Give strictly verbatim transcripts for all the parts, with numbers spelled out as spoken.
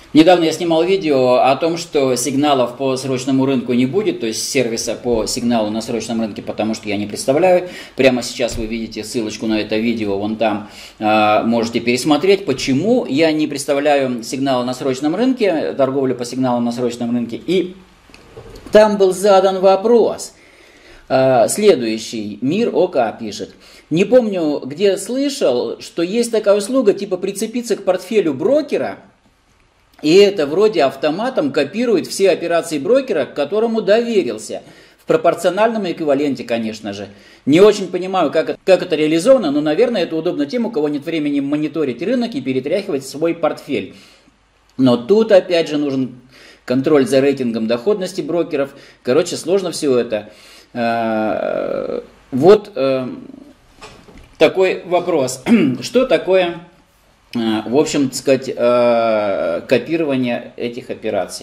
Недавно я снимал видео о том, что сигналов по срочному рынку не будет, то есть сервиса по сигналу на срочном рынке, потому что я не представляю. Прямо сейчас вы видите ссылочку на это видео, вон там э, можете пересмотреть, почему я не представляю сигналы на срочном рынке, торговлю по сигналам на срочном рынке. И там был задан вопрос. Э, следующий. Мир ОК пишет. Не помню, где слышал, что есть такая услуга, типа прицепиться к портфелю брокера, и это вроде автоматом копирует все операции брокера, к которому доверился. В пропорциональном эквиваленте, конечно же. Не очень понимаю, как, как это реализовано, но, наверное, это удобно тем, у кого нет времени мониторить рынок и перетряхивать свой портфель. Но тут, опять же, нужен контроль за рейтингом доходности брокеров. Короче, сложно все это. Вот такой вопрос. Что такое... В общем, так сказать, копирование этих операций.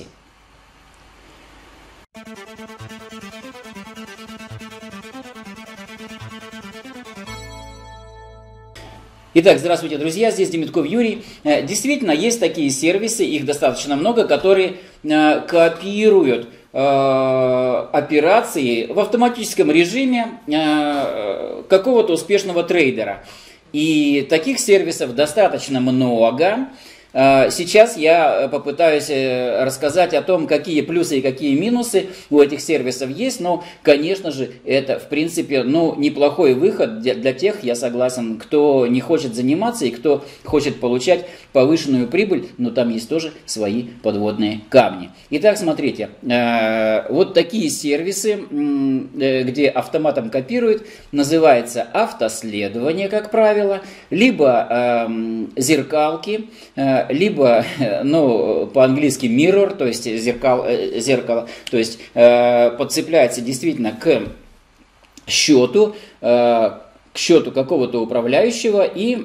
Итак, здравствуйте, друзья, здесь Демитков Юрий. Действительно, есть такие сервисы, их достаточно много, которые копируют операции в автоматическом режиме какого-то успешного трейдера. И таких сервисов достаточно много. Сейчас я попытаюсь рассказать о том, какие плюсы и какие минусы у этих сервисов есть. Но, конечно же, это, в принципе, ну, неплохой выход для, для тех, я согласен, кто не хочет заниматься и кто хочет получать повышенную прибыль. Но там есть тоже свои подводные камни. Итак, смотрите. Вот такие сервисы, где автоматом копируют, называется автоследование, как правило, либо зеркалки, либо, ну, по-английски mirror, то есть зеркал, зеркало, то есть э, подцепляется действительно к счету, э, к счету какого-то управляющего и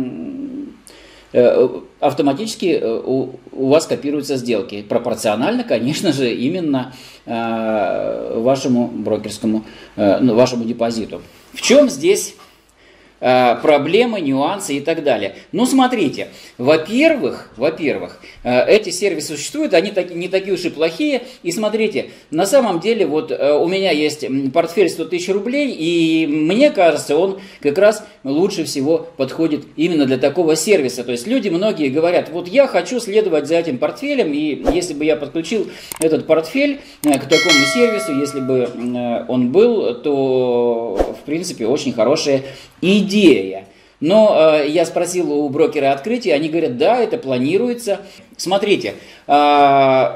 э, автоматически у, у вас копируются сделки. Пропорционально, конечно же, именно э, вашему брокерскому, э, ну, вашему депозиту. В чем здесь проблемы, нюансы и так далее. Ну, смотрите, во-первых, во-первых, эти сервисы существуют, они таки, не такие уж и плохие. И смотрите, на самом деле, вот у меня есть портфель сто тысяч рублей, и мне кажется, он как раз лучше всего подходит именно для такого сервиса. То есть люди многие говорят, вот я хочу следовать за этим портфелем, и если бы я подключил этот портфель к такому сервису, если бы он был, то, в принципе, очень хорошая идея. Идея. Но э, я спросил у брокера открытия, они говорят, да, это планируется. Смотрите, э,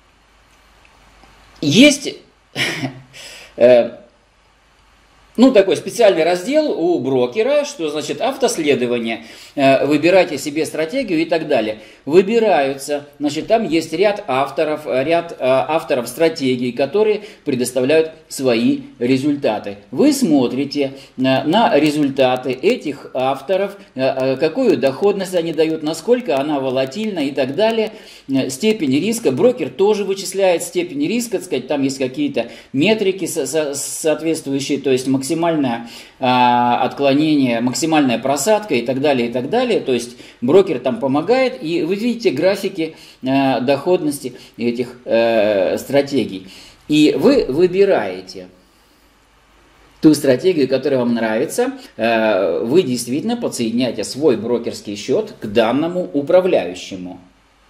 есть э, ну, такой специальный раздел у брокера, что значит автоследование, э, выбирайте себе стратегию и так далее. Выбираются, значит, там есть ряд авторов, ряд э, авторов стратегий, которые предоставляют свои результаты. Вы смотрите э, на результаты этих авторов, э, какую доходность они дают, насколько она волатильна и так далее, э, степень риска. Брокер тоже вычисляет степень риска, так сказать, там есть какие-то метрики со со соответствующие, то есть максимально максимальное а, отклонение, максимальная просадка и так далее, и так далее. То есть брокер там помогает, и вы видите графики а, доходности этих а, стратегий. И вы выбираете ту стратегию, которая вам нравится, а, вы действительно подсоединяете свой брокерский счет к данному управляющему.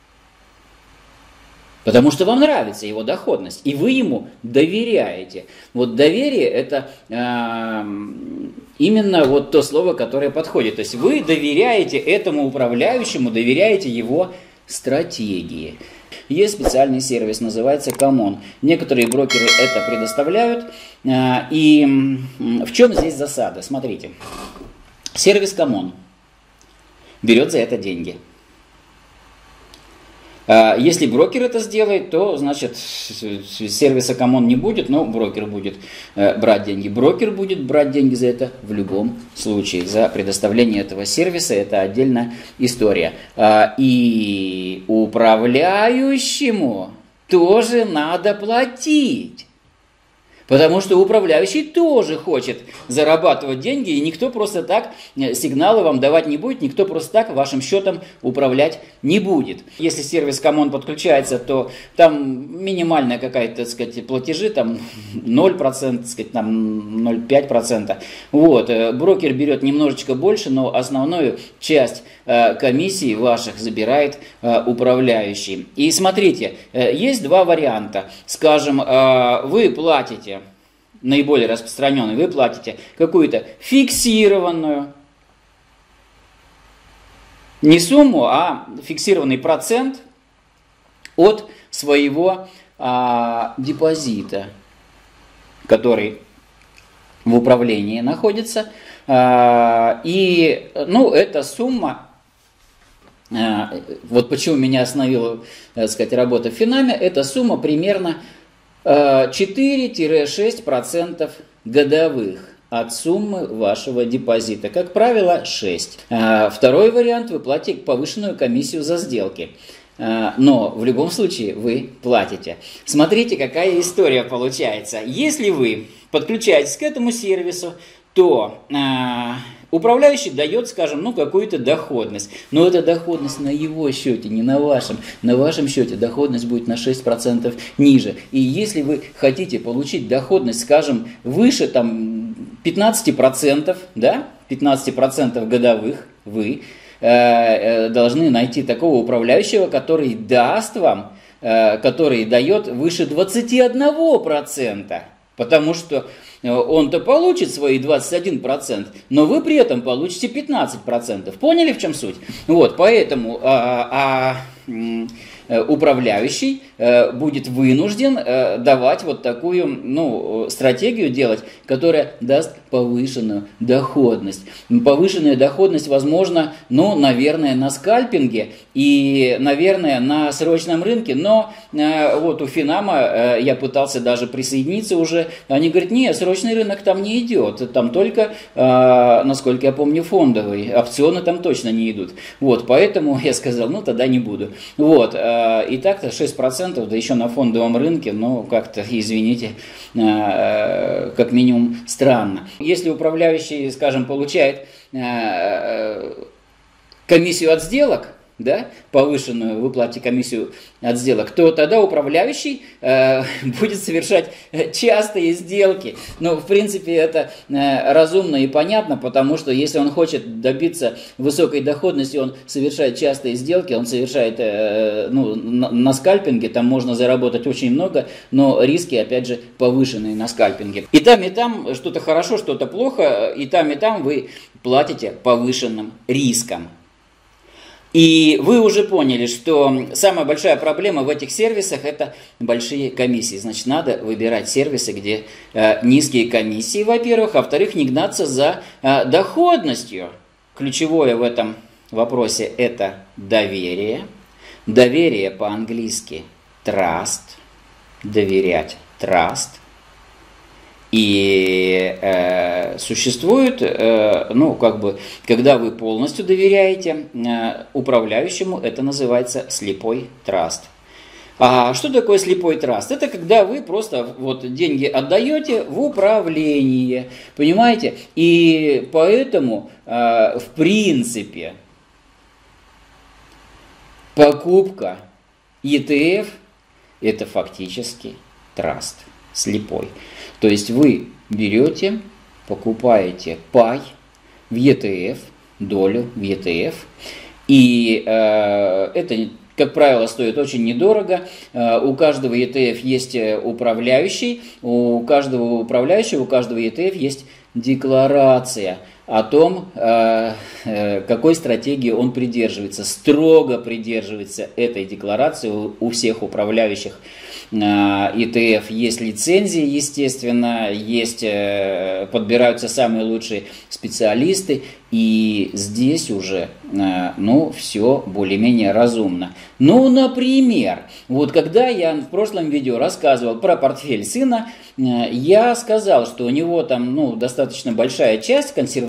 Потому что вам нравится его доходность, и вы ему доверяете. Вот доверие – это э, именно вот то слово, которое подходит. То есть вы доверяете этому управляющему, доверяете его стратегии. Есть специальный сервис, называется Common. Некоторые брокеры это предоставляют. Э, и в чем здесь засада? Смотрите. Сервис Common берет за это деньги. Если брокер это сделает, то, значит, сервиса Common не будет, но брокер будет брать деньги. Брокер будет брать деньги за это в любом случае. За предоставление этого сервиса это отдельная история. И управляющему тоже надо платить. Потому что управляющий тоже хочет зарабатывать деньги, и никто просто так сигналы вам давать не будет, никто просто так вашим счетом управлять не будет. Если сервис Common подключается, то там минимальная какая-то, так сказать, платежи, там ноль процентов, так сказать, там ноль целых пять десятых процента. Вот, брокер берет немножечко больше, но основную часть комиссии ваших забирает управляющий. И смотрите, есть два варианта. Скажем, вы платите, наиболее распространенный, вы платите какую-то фиксированную, не сумму, а фиксированный процент от своего а, депозита, который в управлении находится. А, и, ну, эта сумма, а, вот почему меня остановила, так сказать, работа в Финаме, эта сумма примерно четыре-шесть процентов годовых от суммы вашего депозита. Как правило, шесть. Второй вариант: вы платите повышенную комиссию за сделки. Но в любом случае вы платите. Смотрите, какая история получается. Если вы подключаетесь к этому сервису, то управляющий дает, скажем, ну, какую-то доходность. Но это доходность на его счете, не на вашем. На вашем счете доходность будет на шесть процентов ниже. И если вы хотите получить доходность, скажем, выше там, пятнадцать процентов, да, пятнадцать процентов годовых, вы э, должны найти такого управляющего, который даст вам, э, который дает выше двадцати одного процента. Потому что он-то получит свои двадцать один процент, но вы при этом получите пятнадцать процентов. Поняли, в чем суть? Вот, поэтому а, а, управляющий будет вынужден давать вот такую, ну, стратегию делать, которая даст повышенную доходность. Повышенная доходность возможно, ну, наверное, на скальпинге и, наверное, на срочном рынке, но вот у Финама я пытался даже присоединиться уже, они говорят: нет, срочный рынок там не идет, там только, насколько я помню, фондовый, опционы там точно не идут. Вот, поэтому я сказал, ну, тогда не буду. Вот, и так-то шесть процентов, да еще на фондовом рынке, ну, как-то, извините, как минимум странно. Если управляющий, скажем, получает комиссию от сделок, да, повышенную, вы платите комиссию от сделок, то тогда управляющий э, будет совершать частые сделки. Ну, в принципе, это э, разумно и понятно, потому что если он хочет добиться высокой доходности, он совершает частые сделки, он совершает, э, ну, на, на скальпинге, там можно заработать очень много, но риски, опять же, повышенные на скальпинге. И там, и там что-то хорошо, что-то плохо, и там, и там вы платите повышенным риском. И вы уже поняли, что самая большая проблема в этих сервисах – это большие комиссии. Значит, надо выбирать сервисы, где э, низкие комиссии, во-первых, а во-вторых, не гнаться за э, доходностью. Ключевое в этом вопросе – это доверие. Доверие по-английски trust, доверять trust. И э, существует, э, ну, как бы, когда вы полностью доверяете э, управляющему, это называется слепой траст. А что такое слепой траст? Это когда вы просто вот деньги отдаете в управление, понимаете? И поэтому, э, в принципе, покупка и ти эф – это фактически траст слепой. То есть вы берете, покупаете пай в и ти эф, долю в и ти эф, и э, это, как правило, стоит очень недорого. Э, у каждого и ти эф есть управляющий, у каждого управляющего, у каждого и ти эф есть декларация о том, э, э, какой стратегии он придерживается. Строго придерживается этой декларации у, у всех управляющих и ти эф есть лицензии, естественно, есть, подбираются самые лучшие специалисты, и здесь уже, ну, все более-менее разумно. Ну, например, вот когда я в прошлом видео рассказывал про портфель сына, я сказал, что у него там, ну, достаточно большая часть, консервативная,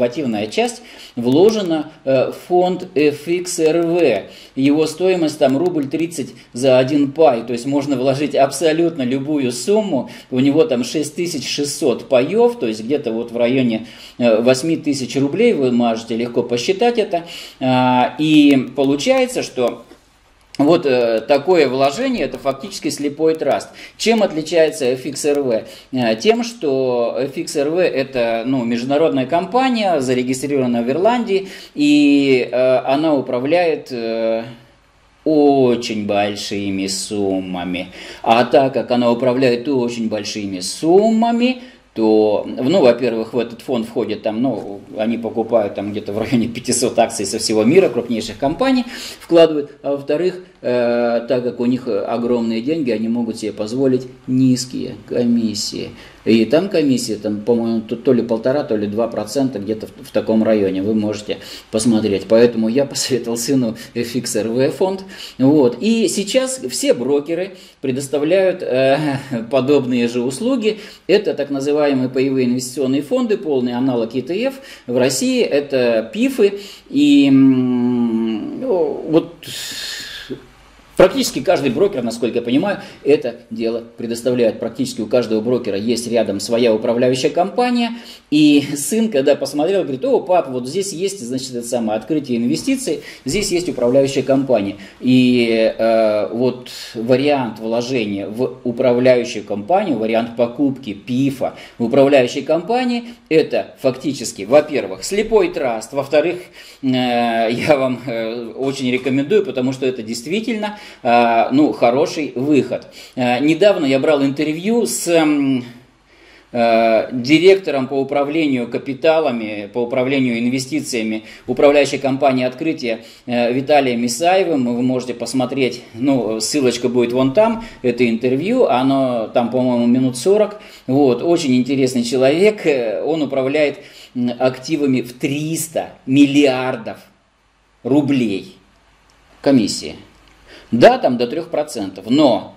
консервативная часть вложена в фонд эф икс эр ви. Его стоимость там рубль тридцать за один пай, то есть можно вложить абсолютно любую сумму. У него там шесть тысяч шестьсот паев, то есть где-то вот в районе восемь тысяч рублей, вы можете легко посчитать это. И получается, что вот э, такое вложение — это фактически слепой траст. Чем отличается эф икс эр ви? Э, тем, что эф икс эр ви — это ну, международная компания, зарегистрированная в Ирландии, и э, она управляет э, очень большими суммами. А так как она управляет очень большими суммами, то, ну, во-первых, в этот фонд входит там, ну, они покупают там где-то в районе пятисот акций со всего мира, крупнейших компаний вкладывают, а во-вторых, э, так как у них огромные деньги, они могут себе позволить низкие комиссии. И там комиссия, там, по-моему, то, то ли полтора, то ли два процента, где-то в, в таком районе, вы можете посмотреть. Поэтому я посоветовал сыну эф икс эр ви фонд. Вот. И сейчас все брокеры предоставляют э, подобные же услуги. Это так называемые паевые инвестиционные фонды, полный аналог и ти эф. В России это пифы. И ну, вот... Практически каждый брокер, насколько я понимаю, это дело предоставляет. Практически у каждого брокера есть рядом своя управляющая компания. И сын, когда посмотрел, говорит: о, пап, вот здесь есть, значит, это самое открытие инвестиций, здесь есть управляющая компания. И э, вот вариант вложения в управляющую компанию, вариант покупки пифа в управляющей компании, это фактически, во-первых, слепой траст, во-вторых, э, я вам э, очень рекомендую, потому что это действительно ну, хороший выход. Недавно я брал интервью с директором по управлению капиталами, по управлению инвестициями управляющей компании «Открытие» Виталием Исаевым. Вы можете посмотреть, ну, ссылочка будет вон там, это интервью, оно там, по-моему, минут сорок. Вот, очень интересный человек, он управляет активами в триста миллиардов рублей комиссии. Да, там до трёх процентов, но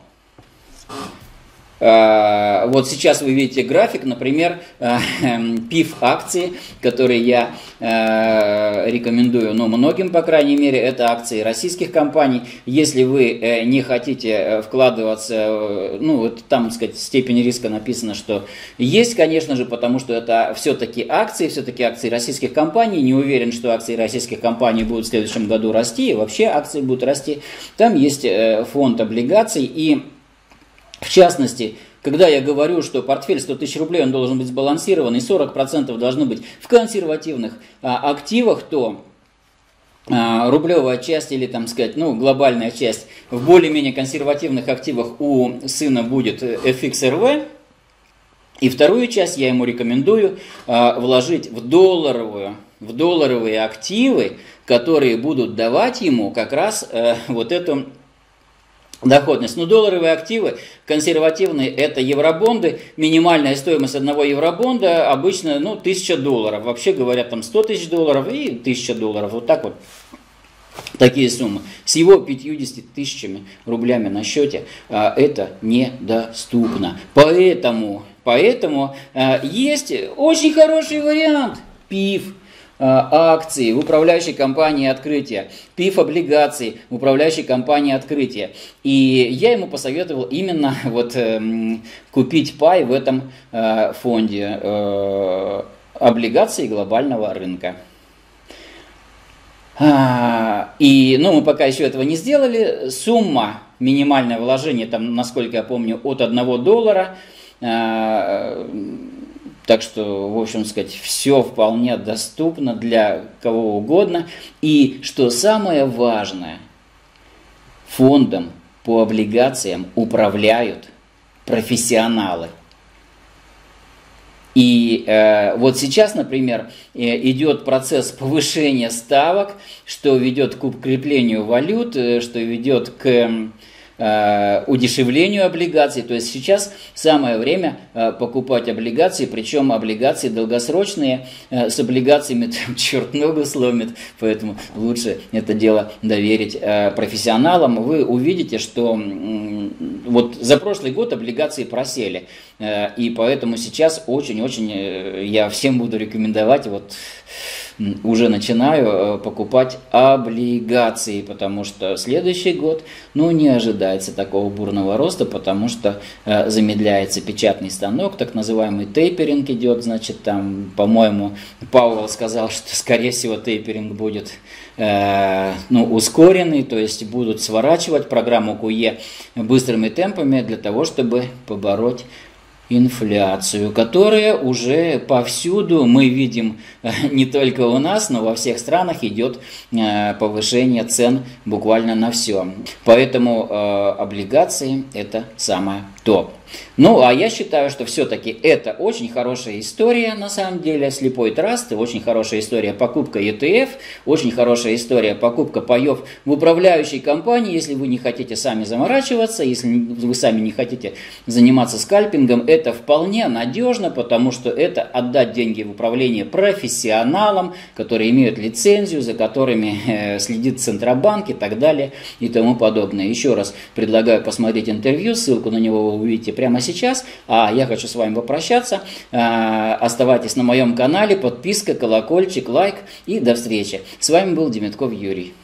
э, вот сейчас вы видите график, например, э, пиф акции, которые я э, рекомендую, ну, многим, по крайней мере, это акции российских компаний. Если вы э, не хотите вкладываться, э, ну, вот там, так сказать, степень риска написано, что есть, конечно же, потому что это все-таки акции, все-таки акции российских компаний. Не уверен, что акции российских компаний будут в следующем году расти, и вообще акции будут расти. Там есть э, фонд облигаций, и в частности, когда я говорю, что портфель сто тысяч рублей, он должен быть сбалансирован, и сорок процентов должно быть в консервативных а, активах, то а, рублевая часть или, там сказать, ну, глобальная часть в более-менее консервативных активах у сына будет эф икс эр ви. И вторую часть я ему рекомендую а, вложить в долларовую, в долларовые активы, которые будут давать ему как раз а, вот эту доходность. Но долларовые активы консервативные — это евробонды. Минимальная стоимость одного евробонда обычно, ну, тысяча долларов. Вообще говорят, там сто тысяч долларов и тысяча долларов. Вот так вот. Такие суммы. С его пятьюдесятью тысячами рублями на счете а, это недоступно. Поэтому, поэтому а, есть очень хороший вариант. пиф. Акции в управляющей компании «Открытие», пиф облигации в управляющей компании «Открытие». И я ему посоветовал именно вот, э, купить пай в этом э, фонде э, облигаций глобального рынка. А, и, ну, мы пока еще этого не сделали. Сумма, минимальное вложение, там, насколько я помню, от одного доллара. Э, Так что, в общем сказать, все вполне доступно для кого угодно. И, что самое важное, фондом по облигациям управляют профессионалы. И э, вот сейчас, например, э, идет процесс повышения ставок, что ведет к укреплению валют, э, что ведет к э, удешевлению облигаций. То есть сейчас самое время э, покупать облигации, причем облигации долгосрочные, э, с облигациями там, черт ногу сломит, поэтому лучше это дело доверить э, профессионалам. Вы увидите, что э, вот за прошлый год облигации просели, э, и поэтому сейчас очень-очень э, я всем буду рекомендовать вот уже начинаю покупать облигации, потому что следующий год, ну, не ожидается такого бурного роста, потому что э, замедляется печатный станок, так называемый тейперинг идет, значит, там, по-моему, Пауэлл сказал, что, скорее всего, тейперинг будет э, ну, ускоренный, то есть будут сворачивать программу ку е быстрыми темпами для того, чтобы побороть инфляцию, которая уже повсюду, мы видим не только у нас, но во всех странах идет повышение цен буквально на все. Поэтому э, облигации это самое то. Ну, а я считаю, что все-таки это очень хорошая история, на самом деле, слепой траст, очень хорошая история покупка и ти эф, очень хорошая история покупка паев в управляющей компании, если вы не хотите сами заморачиваться, если вы сами не хотите заниматься скальпингом, это вполне надежно, потому что это отдать деньги в управление профессионалам, которые имеют лицензию, за которыми э, следит Центробанк и так далее и тому подобное. Еще раз предлагаю посмотреть интервью, ссылку на него вы увидите прямо сейчас, а я хочу с вами попрощаться. Оставайтесь на моем канале, подписка, колокольчик, лайк и до встречи. С вами был Демятков Юрий.